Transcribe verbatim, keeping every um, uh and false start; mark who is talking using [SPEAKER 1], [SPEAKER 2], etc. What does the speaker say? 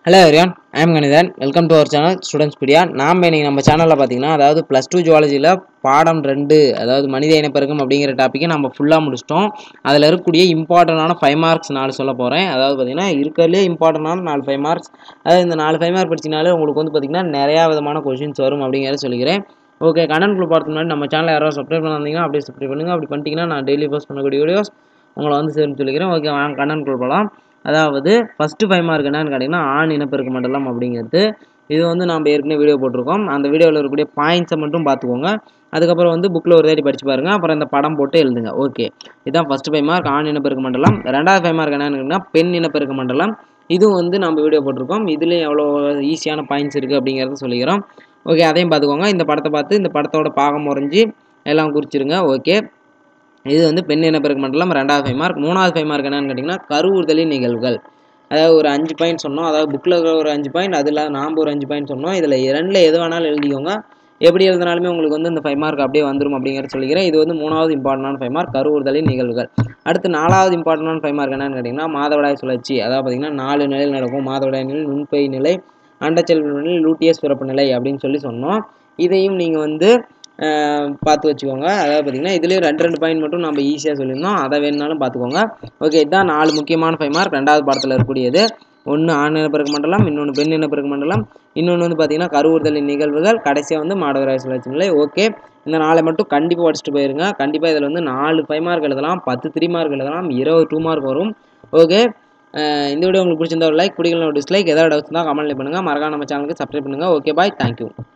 [SPEAKER 1] Hello everyone, I am Kanitharan. Welcome to our channel Students Pedia. நாம் இன்னைக்கு நம்ம சேனல்ல பாத்தீங்கன்னா அதாவது plus two ஜுவாலஜில பாடம் ரெண்டு அதாவது மனித இனப்பெருக்கம் அப்படிங்கற டாபிக்கை நம்ம ஃபுல்லா முடிச்சிட்டோம். அதுல இருக்கக்கூடிய இம்பார்ட்டன்ட்டான five மார்க்ஸ் நாலு சொல்ல போறேன். அதாவது பாத்தீங்கன்னா இருக்கறதுல இம்பார்ட்டன்ட்டான நாலு five மார்க்ஸ். அதாவது இந்த நாலு five மார்க் படிச்சீனாலே உங்களுக்கு வந்து பாத்தீங்கன்னா நிறைய விதமான क्वेश्चंस வரும் அப்படிங்கறத சொல்லிக்கிறேன். ஓகே, கண்டென்ட் குள்ள போறதுக்கு முன்னாடி நம்ம சேனலை யாராவது சப்ஸ்கிரைப் பண்ணாதீங்கன்னா அப்படியே சப்ஸ்கிரைப் பண்ணுங்க. அப்படி பண்ணிட்டீங்கன்னா நான் டெய்லி போஸ்ட் பண்ணக்கூடிய வீடியோஸ் உங்களை வந்து சேர்ந்து சொல்லிக்கிறேன். ஓகே, வாங்க கண்டென்ட் குள்ள போலாம். அதாவது ஃபர்ஸ்ட் ஃபைவ் மார்க் என்னன்னு கேட்டிங்கன்னா ஆண் இனப்பெருக்க மண்டலம் அப்படிங்கிறது. இது வந்து நம்ம ஏற்கனவே வீடியோ போட்டிருக்கோம். அந்த வீடியோவில் இருக்கக்கூடிய பாயிண்ட்ஸை மட்டும் பார்த்துக்கோங்க. அதுக்கப்புறம் வந்து புக்கில் ஒரு தேடி படிச்சு பாருங்க. அப்புறம் இந்த படம் போட்டு எழுதுங்க. ஓகே, இதுதான் ஃபர்ஸ்ட் ஃபைவ் மார்க் ஆண் இனப்பெருக்க மண்டலம். ரெண்டாவது ஃபைவ் மார்க் என்னன்னு கேட்டிங்கன்னா பெண் இனப்பெருக்க மண்டலம். இதுவும் வந்து நம்ம வீடியோ போட்டிருக்கோம். இதுலேயும் எவ்வளோ ஈஸியான பாயிண்ட்ஸ் இருக்குது அப்படிங்கிறத சொல்லிக்கிறோம். ஓகே, அதையும் பார்த்துக்கோங்க. இந்த படத்தை பார்த்து இந்த படத்தோட பாகம் முறைஞ்சி எல்லாம் குறிச்சிருங்க. ஓகே, இது வந்து பெண் இனப்பெருக்க மண்டலம் ரெண்டாவது ஃபைவ் மார்க். மூணாவது ஃபைவ் மார்க் என்னன்னு கேட்டிங்கன்னா கருவுறுதலின் நிகழ்வுகள். அதாவது ஒரு அஞ்சு பாயிண்ட் சொன்னோம். அதாவது புக்கில் இருக்கிற ஒரு அஞ்சு பாயிண்ட், அதில் நாம் ஒரு அஞ்சு பாயிண்ட் சொன்னோம். இதில் இரண்டில் எது வேணாலும் எழுதிக்கோங்க. எப்படி எழுதினாலுமே உங்களுக்கு வந்து இந்த ஃபைவ் மார்க் அப்படியே வந்துடும் அப்படிங்கிறத சொல்லிக்கிறேன். இது வந்து மூணாவது இம்பார்ட்டன்டான ஃபைவ் மார்க் கருவுறுதலின் நிகழ்வுகள். அடுத்து நாலாவது இம்பார்ட்டன்டான ஃபைவ் மார்க் என்னன்னு கேட்டிங்கன்னா மாதவிடாய் சுழற்சி. அதாவது பார்த்தீங்கன்னா நாலு நிலையில் நடக்கும். மாதவிடாய் நிலை, நுண்பை நிலை, அண்டச்செல்வ நிலை, லூட்டியஸ் பிறப்பு நிலை அப்படின்னு சொல்லி சொன்னோம். இதையும் நீங்கள் வந்து பார்த்து வச்சுக்கோங்க. அதாவது பார்த்தீங்கன்னா இதுலேயும் ரெண்டு ரெண்டு பாயிண்ட் மட்டும் நம்ம ஈஸியாக சொல்லியிருந்தோம். அதை வேணுனாலும் பார்த்துக்கோங்க. ஓகே, இதுதான் நாலு முக்கியமான ஃபைவ் மார்க் ரெண்டாவது பாடத்தில் இருக்கக்கூடியது. ஒன்று ஆண் இனப்பெருக்க மண்டலம், இன்னொன்று பெண் இனப்பெருக்க மண்டலம், இன்னொன்று வந்து பார்த்தீங்கன்னா கருவுறுதலின் நிகழ்வுகள், கடைசியாக வந்து மாதவிடாய் சுழற்சி நிலை. ஓகே, இந்த நாளை மட்டும் கண்டிப்பாக படிச்சுட்டு போயிருங்க. கண்டிப்பாக இதில் வந்து நாலு ஃபைவ் மார்க் எழுதலாம், பத்து த்ரீ மார்க் எழுதலாம், இருபது டூ மார்க் வரும். ஓகே, இந்த வீடியோ உங்களுக்கு பிடிச்சிருந்தா ஒரு லைக், பிடிக்கல ஒரு டிஸ்லைக். ஏதாவது டவுட்ஸ் தான் கமெண்ட்ல பண்ணுங்கள். மறக்காம நம்ம சேனலுக்கு சப்ஸ்கிரைப் பண்ணுங்கள். Okay, bye, thank you.